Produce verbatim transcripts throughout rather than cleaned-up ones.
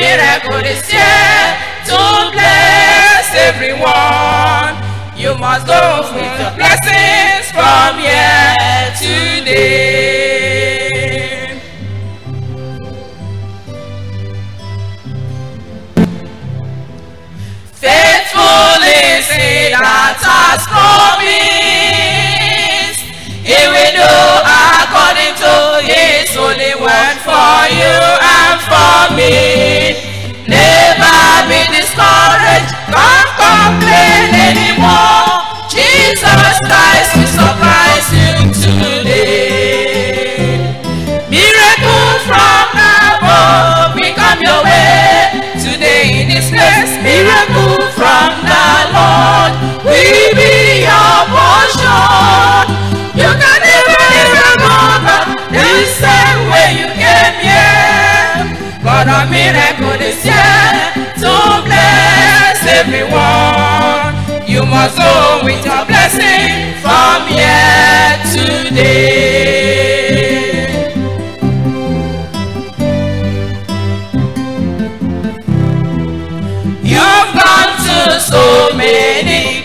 miracle is here to bless everyone. You must go with your blessings from here today. Faithful is he that has promised. He will do according to his holy word for you and for me. Never be discouraged, don't complain anymore. Jesus Christ will surprise you today. Miracle from above will come your way today in this place. Miracle from the Lord will be your portion. You can never ever go back the same way you came here. But a miracle is here to bless everyone. You must go with your blessing from here today. You've gone to so many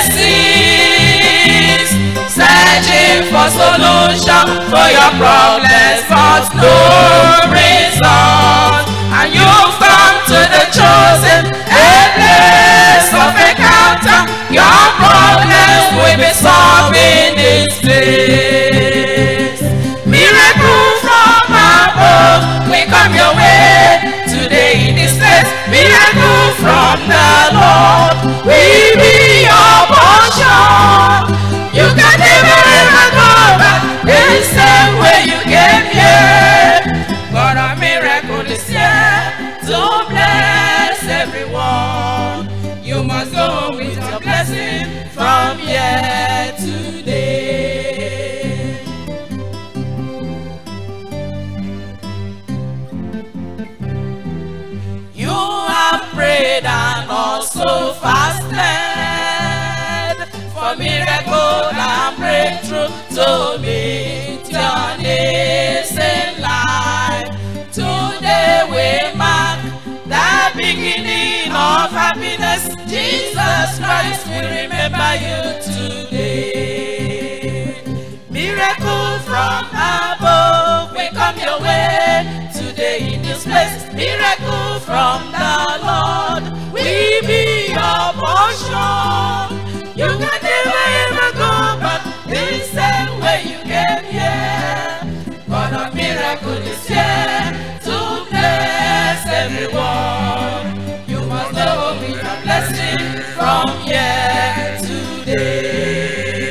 places, searching for solution for your problems, but no result. And you've come to the chosen, a place of encounter. Your problems will be solved in this place. Miracle from above will come your way today in this place. Miracle from the Lord will be your portion. You can never ever go back the same way you came here. But a miracle is here to bless everyone. You must go with your blessing from here today. You have prayed and also fasted for miracle and breakthrough to meet your needs in life. Today we mark the beginning of happiness. Jesus Christ will remember you today. Miracle from above will come your way today in this place. Miracle from the Lord will be your portion. You can never ever go back the same way you came here. But a miracle is here to bless everyone. You must go with a blessing from here today.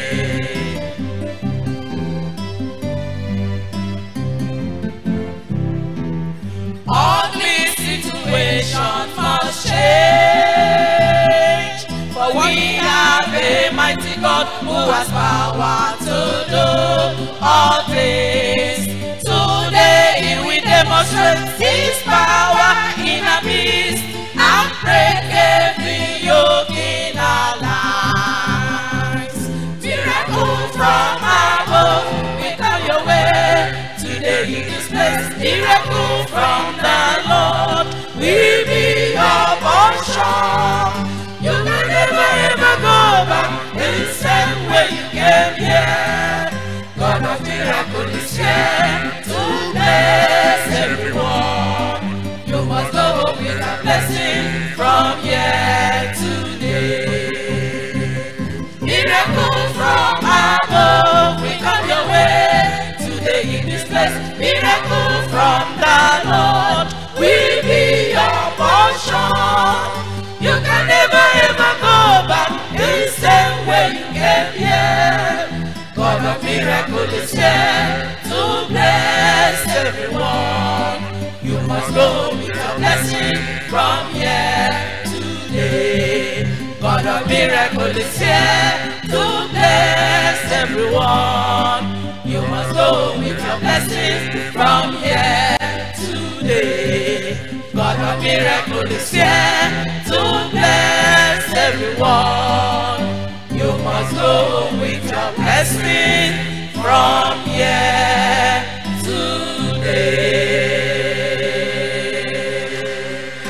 Ugly situation must change, for we have a mighty God who has power to do all things. Today he will demonstrate his power in our midst and break every yoke in our lives. Miracle from above will come your way today in this place. Miracle from the Lord will be your portion. You can never ever go back the same way you came here. God of miracle is here to bless everyone. You must go with a blessing from here today. Miracle from above will come your way today in this place. Miracle from the Lord will be your portion. You can never ever go back the same way you came here. God of miracle is here to bless everyone. You must go with your blessing from here today. God of miracle is here to bless everyone. You must go with your blessing from here today. God of miracle is here to bless everyone. You must go with your blessing from here today.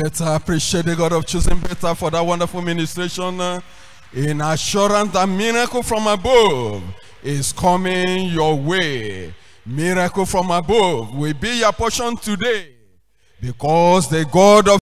Let's appreciate the God of Choosing Better for that wonderful ministration. Uh, in assurance that miracle from above is coming your way. Miracle from above will be your portion today, because the God of